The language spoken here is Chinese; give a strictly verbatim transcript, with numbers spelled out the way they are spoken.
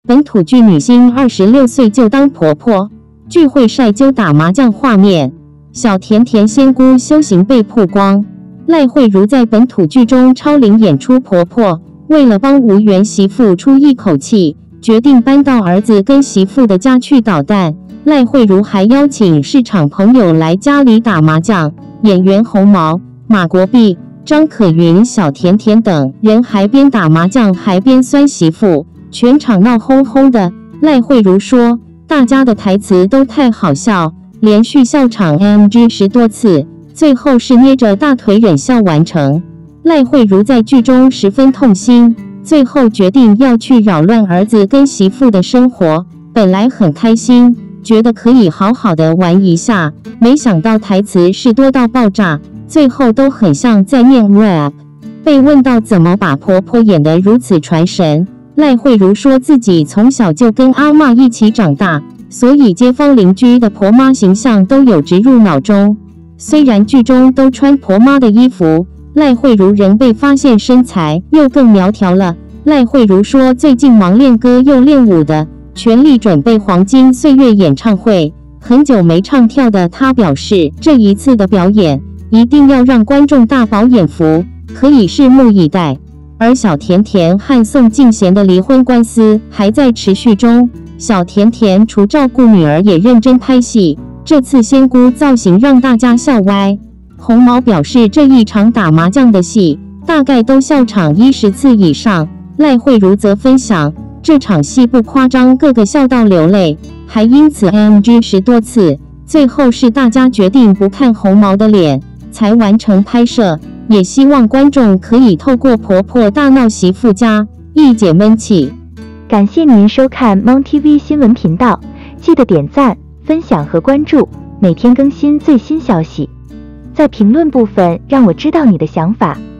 本土剧女星二十六岁就当婆婆，聚会晒揪打麻将画面，小甜甜仙姑修行被曝光。赖慧如在本土剧中超龄演出婆婆，为了帮无缘媳妇出一口气，决定搬到儿子跟媳妇的家去捣蛋。赖慧如还邀请市场朋友来家里打麻将，演员红毛、马国碧、张可云、小甜甜等人还边打麻将还边酸媳妇，全场闹哄哄的。赖慧如说，大家的台词都太好笑，连续笑场 M G 十多次，最后是捏着大腿忍笑完成。赖慧如在剧中十分痛心，最后决定要去扰乱儿子跟媳妇的生活。本来很开心，觉得可以好好的玩一下，没想到台词是多到爆炸，最后都很像在念 rap。 被问到怎么把婆婆演得如此传神，赖慧如说自己从小就跟阿嬷一起长大，所以街坊邻居的婆妈形象都有植入脑中。虽然剧中都穿婆妈的衣服，赖慧如仍被发现身材又更苗条了。赖慧如说最近忙练歌又练舞的，全力准备黄金岁月演唱会，很久没唱跳的她表示，这一次的表演一定要让观众大饱眼福，可以拭目以待。而小甜甜和宋敬贤的离婚官司还在持续中，小甜甜除照顾女儿也认真拍戏，这次仙姑造型让大家笑歪。红毛表示，这一场打麻将的戏大概都笑场一十次以上。赖慧如则分享，这场戏不夸张，个个笑到流泪，还因此 M G 十多次。最后是大家决定不看红毛的脸，才完成拍摄。也希望观众可以透过婆婆大闹媳妇家，一解闷气。 感谢您收看 Mon T V 新闻频道，记得点赞、分享和关注，每天更新最新消息。在评论部分让我知道你的想法。